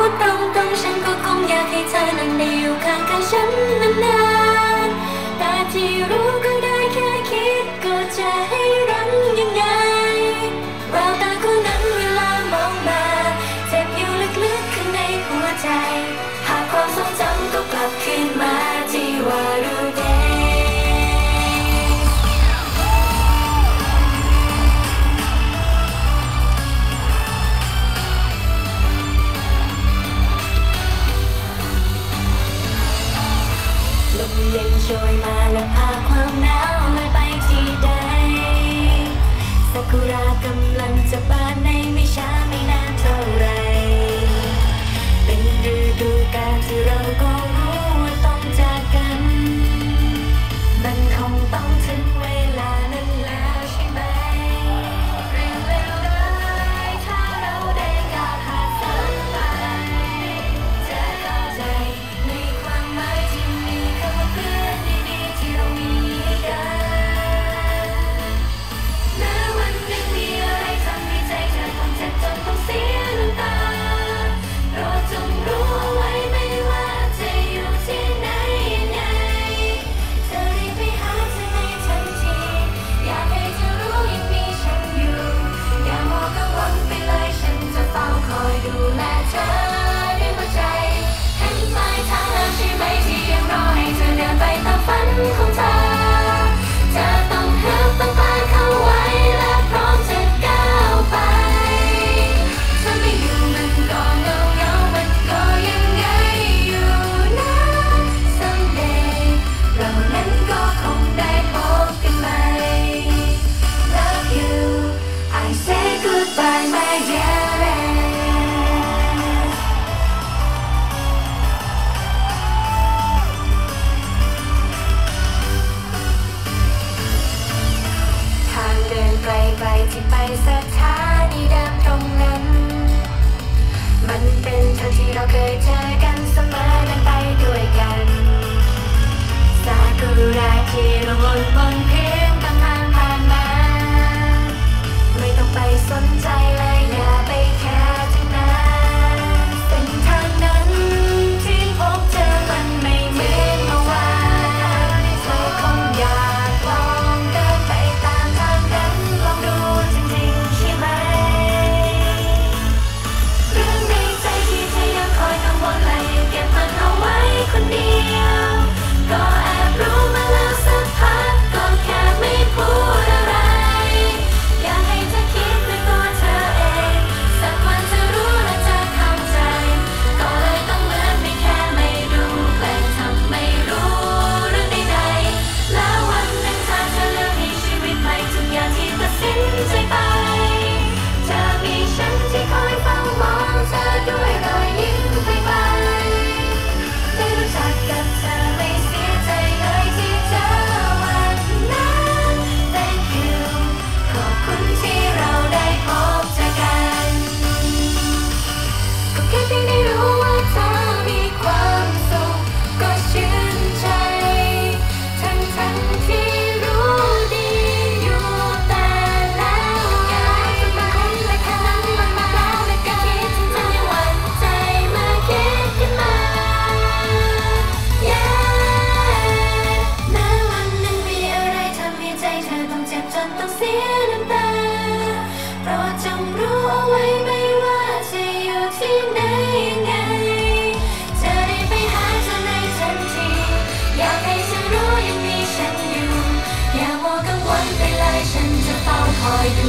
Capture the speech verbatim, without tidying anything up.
ดตรงๆฉันก็คงอยากให้เธอนั้นได้อยู่ข้างๆฉันนานๆแต่ที่รู้ก็ได้แค่คิดก็จะให้รังยังไงแววตาคู่นั้นเวลามองมาเจ็บอยู่ลึกๆข้างในหัวใจหากความทรงจำก็กลับคืนมาที่ว่ารู้เดลมเย็นโชยมาและพาความหนาวลอยไปที่ใดซากุระกำลังจะบานในไม่ช้าไม่นานเท่าไรเป็นฤดูกาลที่เราก็รู้ว่าต้องจากกันมันคงต้องถึงเวลานั้นแล้วใช่ไหมเรื่องเลวร้ายถ้าเราได้ก้าวผ่านฝันไปจะเข้าใจในความหมายที่มีคำว่าเพื่อนดีๆที่เรามีกันแม้วันหนึ่งมีอะไรทำให้ใจเธอต้องเจ็บจนต้องเสียน้ำตาโปรดจงรู้เอาไว้ไม่ว่าจะอยู่ที่ไหนยังไงเธอรีบไปหาเธอในทันทีอยากให้เธอรู้ยังมีฉันอยู่อย่ามัวกังวลไปเลยฉันจะเฝ้าคอยดูแลเธอด้วยหัวใจเห็นปลายทางแล้วใช่ไหมที่ยังรอให้เธอเดินไปตามฝันของเธอเธอต้องฮึบต้องพาเข้าไว้และพร้อมจะก้าวไปถ้าไม่อยู่มันก็เงาเงามันก็ยังไงอยู่นะ someday เรานั้นก็คงได้พบกันใหม่ love you I say goodbye my dearest ทางเดินไกลๆที่ไปสถานีเดิมตรงนั้นมันเป็นทางที่เราเคยเจอกันเสมอเดินไปด้วยกันซากุระที่เราวนบนพื้นตามทางผ่านมาไม่ต้องไปสนใจเลยอย่าไปแคร์ทั้งนั้นเส้นทางนั้นที่พบเจอมันไม่เหมือนเมื่อวานเธอคงอยากลองเดินไปตามทางนั้นลองดูจริงๆใช่ไหมเรื่องในใจที่เธอยังคอยกังวลและยังเก็บมันเอาไว้คนเดียวก็แอบรู้มาแล้วสักพักก็แค่ไม่พูดอะไรอยากให้เธอคิดด้วยตัวเธอเองสักวันจะรู้และจะเข้าใจก็เลยต้องเหมือนไม่แค่ไม่ดูแกล้งทำไม่รู้เรื่องใดๆแล้ววันหนึ่งถ้าเธอเลือกมีชีวิตใหม่ทุกอย่างที่ตัดสินใจไปจะมีฉันที่คอยเฝ้ามองเธอด้วยรอยยิ้มไปไปได้รู้จักกับเธอไม่เสียใจเลยที่เจอวันนั้น Thank you ขอบคุณที่เราได้พบเจอกันก็แค่เพียงได้รู้ว่าเธอมีความสุขก็ชื่นใจทั้งทั้งที่รู้ดีอยู่แต่แล้วอยากจะมาคุ้นและแค่นั้นมันมาแล้วและก็คิดถึงเธอยังหวั่นใจเมื่อคิดขึ้นมา Yeah แม้วันหนึ่งมีอะไรทำให้ใจเธอต้องเจ็บจนต้องเสียน้ำตาโปรดจงรู้เอาไว้ไม่ว่าจะอยู่ที่ไหนยังไงจะได้ไปหาเธอในทันทีอยากให้เธอรู้ยังมีฉันอยู่อย่ามัวกังวลไปเลยฉันจะเฝ้าคอยดู